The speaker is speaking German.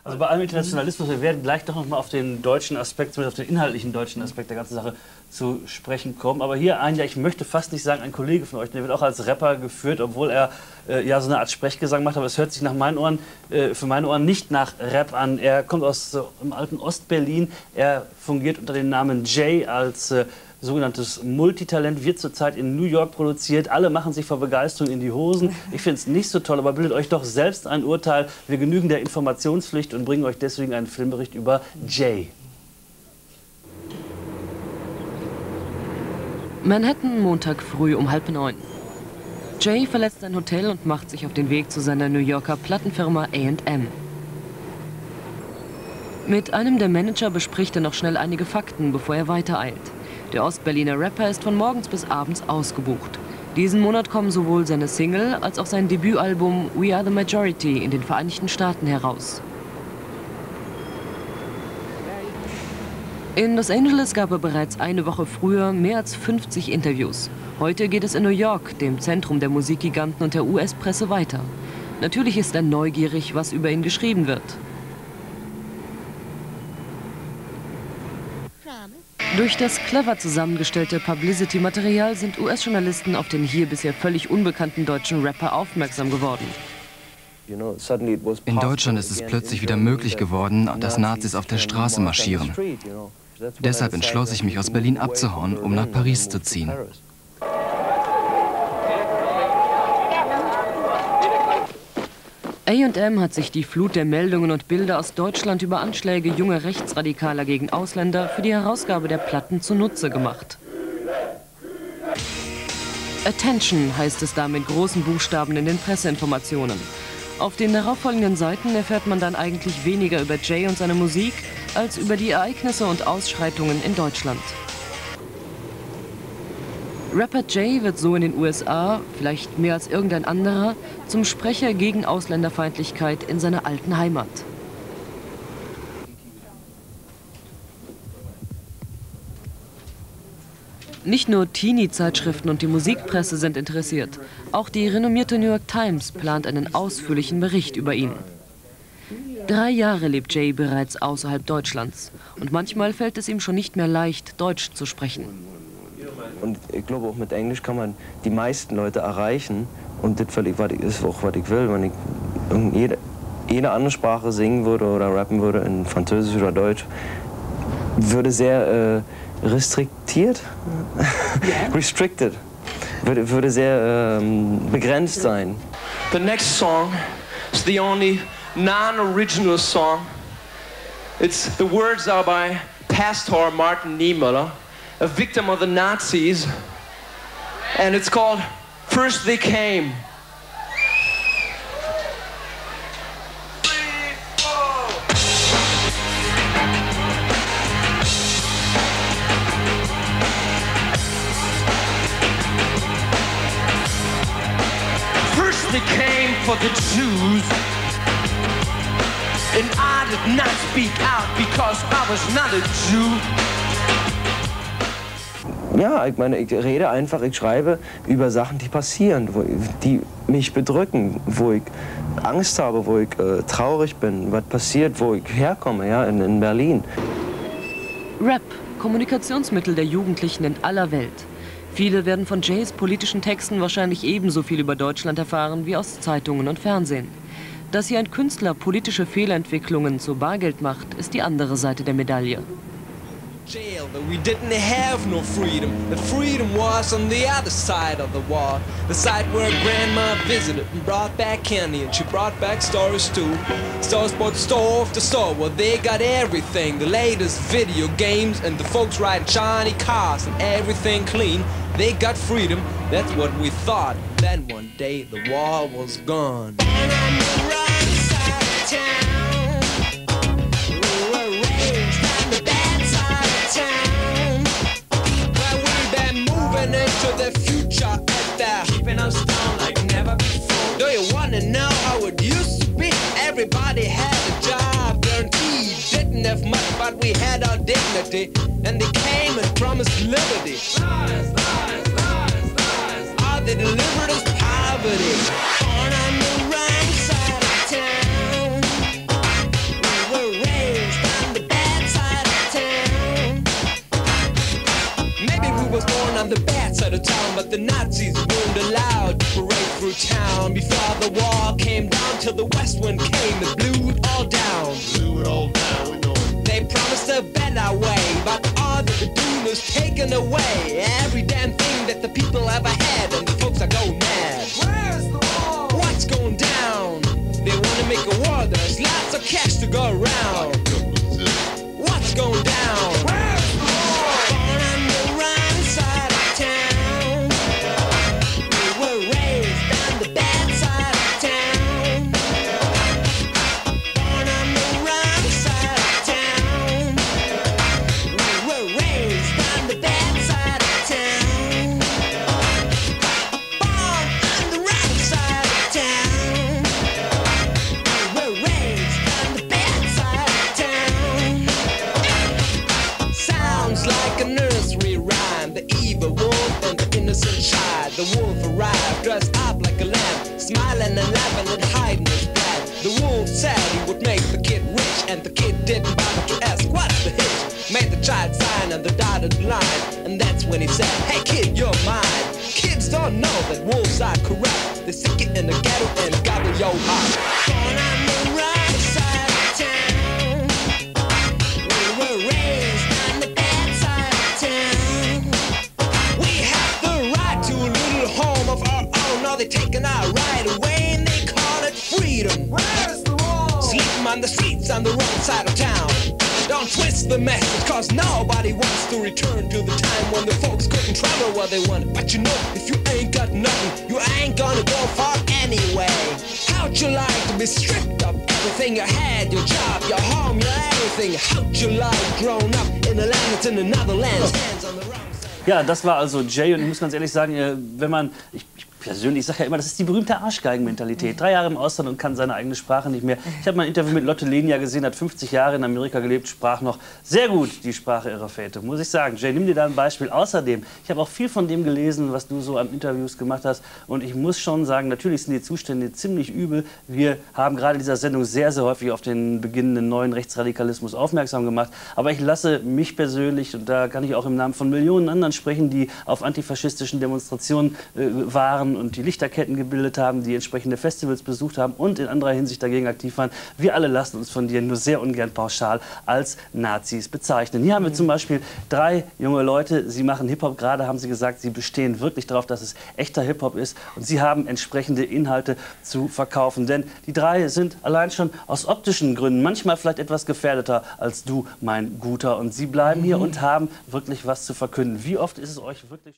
Also bei allem Internationalismus, wir werden gleich doch noch mal auf den deutschen Aspekt, zumindest auf den inhaltlichen deutschen Aspekt der ganzen Sache zu sprechen kommen. Aber hier ein, ja, ich möchte fast nicht sagen, ein Kollege von euch, der wird auch als Rapper geführt, obwohl er ja so eine Art Sprechgesang macht, aber es hört sich nach meinen Ohren, für meine Ohren nicht nach Rap an. Er kommt aus dem alten Ostberlin, er fungiert unter dem Namen Jaye als sogenanntes Multitalent, wird zurzeit in New York produziert. Alle machen sich vor Begeisterung in die Hosen. Ich finde es nicht so toll, aber bildet euch doch selbst ein Urteil. Wir genügen der Informationspflicht und bringen euch deswegen einen Filmbericht über Jaye. Manhattan, Montag früh um 8:30. Jaye verlässt sein Hotel und macht sich auf den Weg zu seiner New Yorker Plattenfirma A&M. Mit einem der Manager bespricht er noch schnell einige Fakten, bevor er weitereilt. Der Ostberliner Rapper ist von morgens bis abends ausgebucht. Diesen Monat kommen sowohl seine Single als auch sein Debütalbum We Are the Majority in den Vereinigten Staaten heraus. In Los Angeles gab er bereits eine Woche früher mehr als 50 Interviews. Heute geht es in New York, dem Zentrum der Musikgiganten und der US-Presse, weiter. Natürlich ist er neugierig, was über ihn geschrieben wird. Durch das clever zusammengestellte Publicity-Material sind US-Journalisten auf den hier bisher völlig unbekannten deutschen Rapper aufmerksam geworden. In Deutschland ist es plötzlich wieder möglich geworden, dass Nazis auf der Straße marschieren. Deshalb entschloss ich mich, aus Berlin abzuhauen, um nach Paris zu ziehen. A&M hat sich die Flut der Meldungen und Bilder aus Deutschland über Anschläge junger Rechtsradikaler gegen Ausländer für die Herausgabe der Platten zunutze gemacht. Attention heißt es da mit großen Buchstaben in den Presseinformationen. Auf den darauffolgenden Seiten erfährt man dann eigentlich weniger über Jaye und seine Musik, als über die Ereignisse und Ausschreitungen in Deutschland. Rapper Jaye wird so in den USA, vielleicht mehr als irgendein anderer, zum Sprecher gegen Ausländerfeindlichkeit in seiner alten Heimat. Nicht nur Teenie-Zeitschriften und die Musikpresse sind interessiert. Auch die renommierte New York Times plant einen ausführlichen Bericht über ihn. 3 Jahre lebt Jaye bereits außerhalb Deutschlands. Und manchmal fällt es ihm schon nicht mehr leicht, Deutsch zu sprechen. Und ich glaube, auch mit Englisch kann man die meisten Leute erreichen. Und das ist auch, was ich will. Wenn ich jede andere Sprache singen würde oder rappen würde, in Französisch oder Deutsch, würde sehr restriktiert, restricted, würde sehr begrenzt sein. The next song is the only non-original song. The words are by Pastor Martin Niemöller, a victim of the Nazis, and it's called First They Came. First they came for the Jews, and I did not speak out because I was not a Jew. Ja, ich meine, ich rede einfach, ich schreibe über Sachen, die passieren, die mich bedrücken, wo ich Angst habe, wo ich traurig bin, was passiert, wo ich herkomme, ja, in Berlin. Rap, Kommunikationsmittel der Jugendlichen in aller Welt. Viele werden von Jayes politischen Texten wahrscheinlich ebenso viel über Deutschland erfahren wie aus Zeitungen und Fernsehen. Dass hier ein Künstler politische Fehlentwicklungen zu Bargeld macht, ist die andere Seite der Medaille. Jail, but we didn't have no freedom. The freedom was on the other side of the wall. The side where grandma visited and brought back candy, and she brought back stories too. Stores bought store after store, well they got everything. The latest video games and the folks riding shiny cars and everything clean. They got freedom, that's what we thought. Then one day the wall was gone. And on the right side of town, we were raised on the bad side of town, where we've been moving into the future at that, keeping us down like never before. Do you wanna know how it used to be? Everybody had a job, guaranteed. Didn't have much, but we had our dignity, and they came and promised liberty. Lies, lies, lies, lies. All they delivered us poverty. On the right side of town, town before the wall came down till the west wind came and blew it all down. Blew it all down, we know it. They promised a better way, but all that they're doing is taking away every damn thing that the people ever had, and the folks are going mad. Where's the wall? What's going down? They want to make a war, there's lots of cash to go around. What's going down? Where's the wall? Born on the wrong side of town. We were raised on the bad side of town. Born on the wrong side of town. We were raised on the bad side of town. Born on the wrong side of town. We were raised on the bad side of town. Sounds like a nursery rhyme. The evil wolf and the innocent child. The wolf arrived dressed up like a lamb, smiling and laughing and hiding his blood. The wolf said he would make the kid rich, and the kid didn't bother to ask what's the hitch. Made the child sign on the dotted line, and that's when he said, hey kid, you're mine. Kids don't know that wolves are corrupt. They stick it in the ghetto and gobble your heart. Born on the right side of town. We were raised on the bad side of town. We have the right to a little home of our own. Now they're taking our right away and they call it freedom. Where's the wall? Sleeping on the streets on the wrong side of town. Don't twist the message, cause nobody wants to return to the time when the folks couldn't travel where they wanted. But you know, if you ain't got nothing, you ain't gonna go far anyway. How'd you like to be stripped of everything you had? Your job, your home, your everything. How'd you like grown up in a land that's in another land? Stands on the wrong side. Ja, das war also Jaye, und ich muss ganz ehrlich sagen, wenn man, ich persönlich sage ja immer, das ist die berühmte Arschgeigen-Mentalität. 3 Jahre im Ausland und kann seine eigene Sprache nicht mehr. Ich habe mal ein Interview mit Lotte Lenia gesehen, hat 50 Jahre in Amerika gelebt, sprach noch sehr gut die Sprache ihrer Väter, muss ich sagen. Jaye, nimm dir da ein Beispiel. Außerdem, ich habe auch viel von dem gelesen, was du so an Interviews gemacht hast, und ich muss schon sagen, natürlich sind die Zustände ziemlich übel. Wir haben gerade in dieser Sendung sehr, sehr häufig auf den beginnenden neuen Rechtsradikalismus aufmerksam gemacht, aber ich lasse mich persönlich, und da kann ich auch im Namen von Millionen anderen sprechen, die auf antifaschistischen Demonstrationen waren und die Lichterketten gebildet haben, die entsprechende Festivals besucht haben und in anderer Hinsicht dagegen aktiv waren. Wir alle lassen uns von dir nur sehr ungern pauschal als Nazis bezeichnen. Hier haben wir zum Beispiel 3 junge Leute, sie machen Hip-Hop, gerade haben sie gesagt, sie bestehen wirklich darauf, dass es echter Hip-Hop ist, und sie haben entsprechende Inhalte zu verkaufen. Denn die 3 sind allein schon aus optischen Gründen manchmal vielleicht etwas gefährdeter als du, mein Guter. Und sie bleiben hier und haben wirklich was zu verkünden. Wie oft ist es euch wirklich